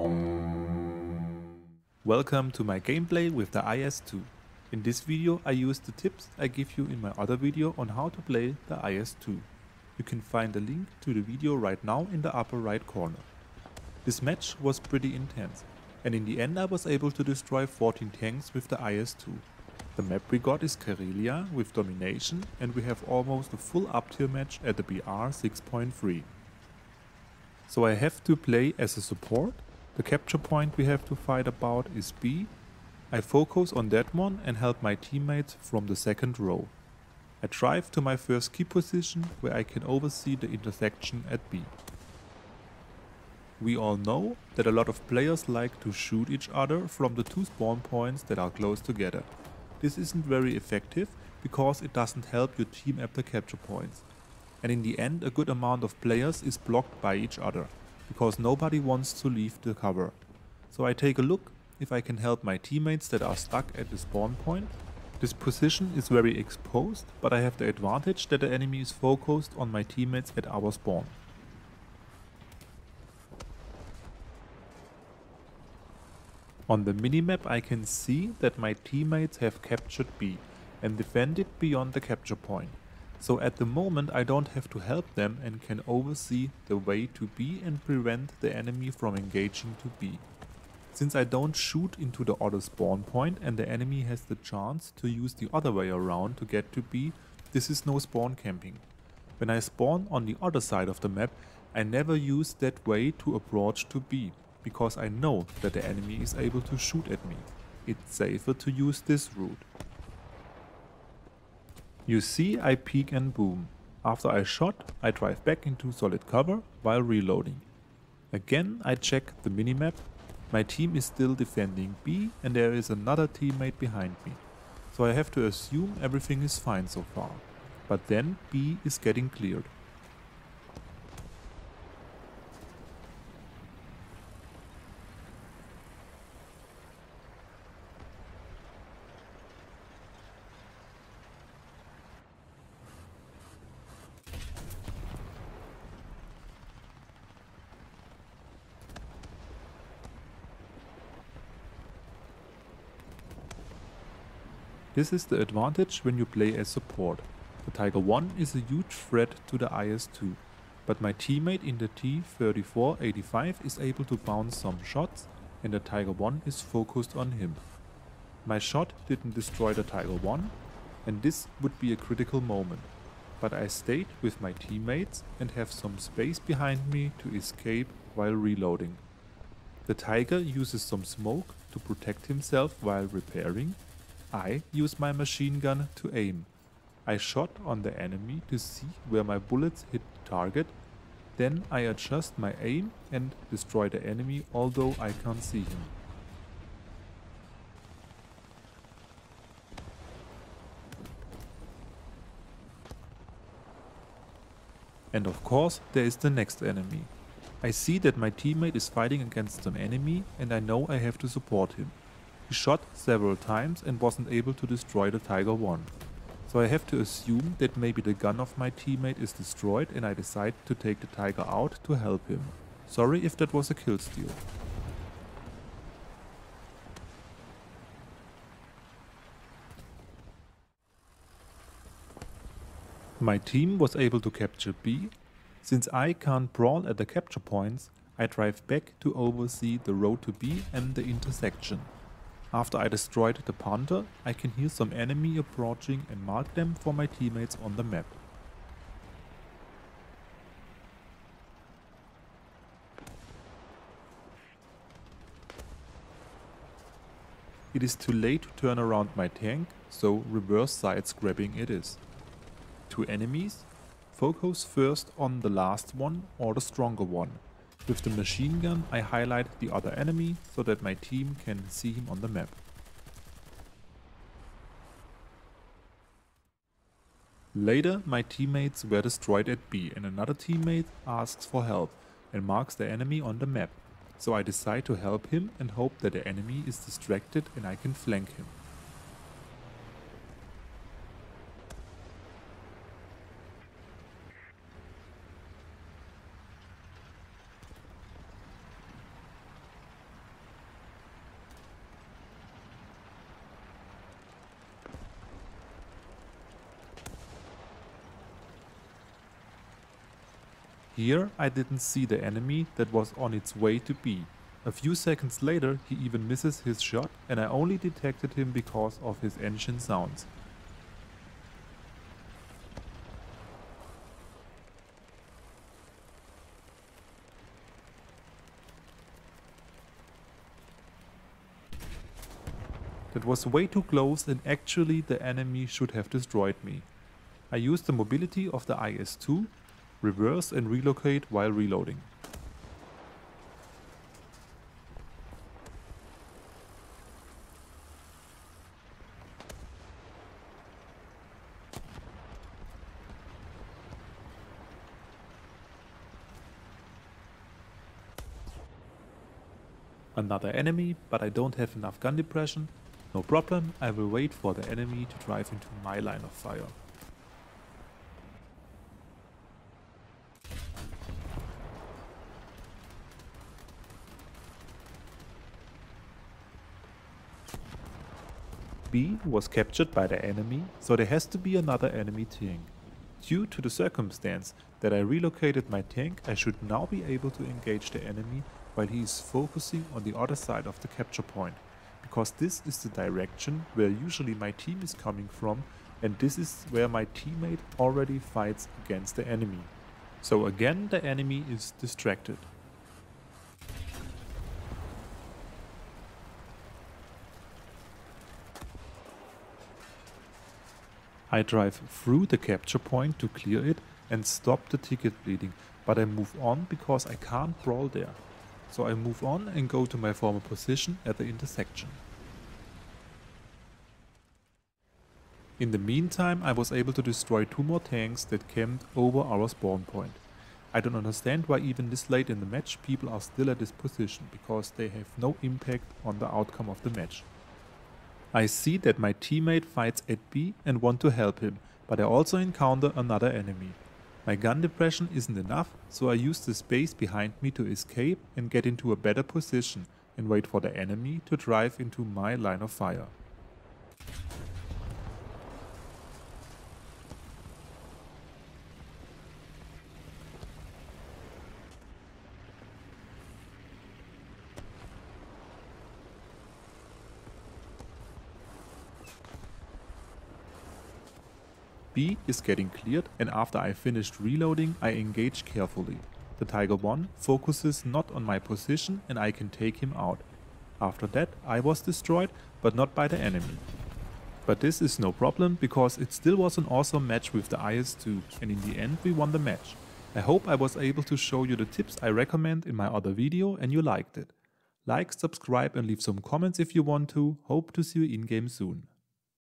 Welcome to my gameplay with the IS-2. In this video I use the tips I give you in my other video on how to play the IS-2. You can find a link to the video right now in the upper right corner. This match was pretty intense, and in the end I was able to destroy 14 tanks with the IS-2. The map we got is Karelia with domination, and we have almost a full up tier match at the BR 6.3. So I have to play as a support. The capture point we have to fight about is B. I focus on that one and help my teammates from the second row. I drive to my first key position where I can oversee the intersection at B. We all know that a lot of players like to shoot each other from the two spawn points that are close together. This isn't very effective because it doesn't help your team at the capture points. And in the end a good amount of players is blocked by each other, because nobody wants to leave the cover. So I take a look if I can help my teammates that are stuck at the spawn point. This position is very exposed, but I have the advantage that the enemy is focused on my teammates at our spawn. On the minimap I can see that my teammates have captured B and defended beyond the capture point. So at the moment I don't have to help them and can oversee the way to B and prevent the enemy from engaging to B. Since I don't shoot into the other spawn point and the enemy has the chance to use the other way around to get to B, this is no spawn camping. When I spawn on the other side of the map, I never use that way to approach to B, because I know that the enemy is able to shoot at me. It's safer to use this route. You see, I peek and boom. After I shot, I drive back into solid cover while reloading. Again I check the minimap. My team is still defending B and there is another teammate behind me. So I have to assume everything is fine so far. But then B is getting cleared. This is the advantage when you play as support. The Tiger 1 is a huge threat to the IS-2, but my teammate in the T-3485 is able to bounce some shots and the Tiger 1 is focused on him. My shot didn't destroy the Tiger 1 and this would be a critical moment, but I stayed with my teammates and have some space behind me to escape while reloading. The Tiger uses some smoke to protect himself while repairing. I use my machine gun to aim. I shot on the enemy to see where my bullets hit the target. Then I adjust my aim and destroy the enemy, although I can't see him. And of course there is the next enemy. I see that my teammate is fighting against an enemy and I know I have to support him. He shot several times and wasn't able to destroy the Tiger 1. So I have to assume that maybe the gun of my teammate is destroyed and I decide to take the Tiger out to help him. Sorry if that was a kill steal. My team was able to capture B. Since I can't brawl at the capture points, I drive back to oversee the road to B and the intersection. After I destroyed the Panther, I can hear some enemy approaching and mark them for my teammates on the map. It is too late to turn around my tank, so reverse side scrapping it is. Two enemies. Focus first on the last one or the stronger one. With the machine gun I highlight the other enemy so that my team can see him on the map. Later my teammates were destroyed at B and another teammate asks for help and marks the enemy on the map. So I decide to help him and hope that the enemy is distracted and I can flank him. Here I didn't see the enemy that was on its way to B. A few seconds later he even misses his shot and I only detected him because of his engine sounds. That was way too close and actually the enemy should have destroyed me. I used the mobility of the IS-2, reverse and relocate while reloading. Another enemy, but I don't have enough gun depression. No problem, I will wait for the enemy to drive into my line of fire. B was captured by the enemy, so there has to be another enemy tank. Due to the circumstance that I relocated my tank, I should now be able to engage the enemy while he is focusing on the other side of the capture point, because this is the direction where usually my team is coming from and this is where my teammate already fights against the enemy. So again the enemy is distracted. I drive through the capture point to clear it and stop the ticket bleeding, but I move on because I can't brawl there. So I move on and go to my former position at the intersection. In the meantime I was able to destroy 2 more tanks that camped over our spawn point. I don't understand why even this late in the match people are still at this position, because they have no impact on the outcome of the match. I see that my teammate fights at B and want to help him, but I also encounter another enemy. My gun depression isn't enough, so I use the space behind me to escape and get into a better position and wait for the enemy to drive into my line of fire. B is getting cleared, and after I finished reloading I engage carefully. The Tiger 1 focuses not on my position and I can take him out. After that I was destroyed, but not by the enemy. But this is no problem, because it still was an awesome match with the IS-2 and in the end we won the match. I hope I was able to show you the tips I recommend in my other video and you liked it. Like, subscribe and leave some comments if you want to. Hope to see you in game soon.